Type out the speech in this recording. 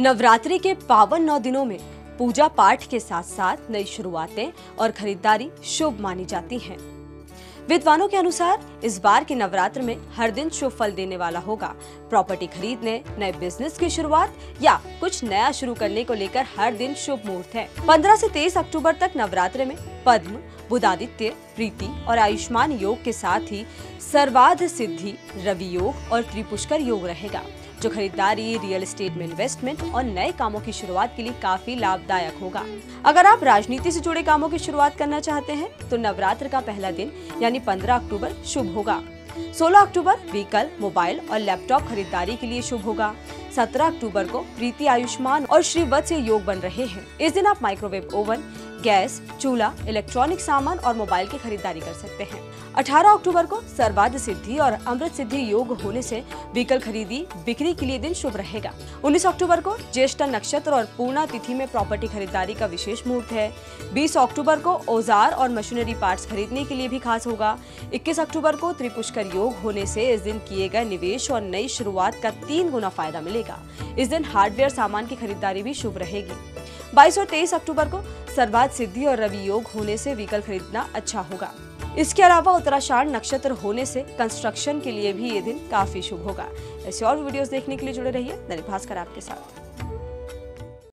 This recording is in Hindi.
नवरात्रि के पावन 9 दिनों में पूजा पाठ के साथ साथ नई शुरुआतें और खरीदारी शुभ मानी जाती हैं। विद्वानों के अनुसार इस बार के नवरात्र में हर दिन शुभ फल देने वाला होगा। प्रॉपर्टी खरीदने, नए बिजनेस की शुरुआत या कुछ नया शुरू करने को लेकर हर दिन शुभ मुहूर्त है। 15 से 23 अक्टूबर तक नवरात्र में पद्म, बुधादित्य, प्रीति और आयुष्मान योग के साथ ही सर्वार्थ सिद्धि, रवि योग और त्रिपुष्कर योग रहेगा, जो खरीदारी, रियल एस्टेट में इन्वेस्टमेंट और नए कामों की शुरुआत के लिए काफी लाभदायक होगा। अगर आप राजनीति से जुड़े कामों की शुरुआत करना चाहते हैं तो नवरात्र का पहला दिन यानी 15 अक्टूबर शुभ होगा। 16 अक्टूबर व्हीकल, मोबाइल और लैपटॉप खरीदारी के लिए शुभ होगा। 17 अक्टूबर को प्रीति, आयुष्मान और श्रीवत्स योग बन रहे हैं। इस दिन आप माइक्रोवेव ओवन, गैस, चूल्हा, इलेक्ट्रॉनिक सामान और मोबाइल की खरीदारी कर सकते हैं। 18 अक्टूबर को सर्वार्थ सिद्धि और अमृत सिद्धि योग होने से व्हीकल खरीदी बिक्री के लिए दिन शुभ रहेगा। 19 अक्टूबर को ज्येष्ठा नक्षत्र और पूर्णा तिथि में प्रॉपर्टी खरीदारी का विशेष मुहूर्त है। 20 अक्टूबर को औजार और मशीनरी पार्ट्स खरीदने के लिए भी खास होगा। 21 अक्टूबर को त्रिपुष्कर योग होने से इस दिन किए गए निवेश और नई शुरुआत का 3 गुना फायदा मिलेगा। इस दिन हार्डवेयर सामान की खरीदारी भी शुभ रहेगी। 22 और 23 अक्टूबर को सर्वार्थ सिद्धि और रवि योग होने से व्हीकल खरीदना अच्छा होगा। इसके अलावा उत्तराषाढ़ नक्षत्र होने से कंस्ट्रक्शन के लिए भी ये दिन काफी शुभ होगा। ऐसे और वीडियोस देखने के लिए जुड़े रहिए दैनिक भास्कर आपके साथ।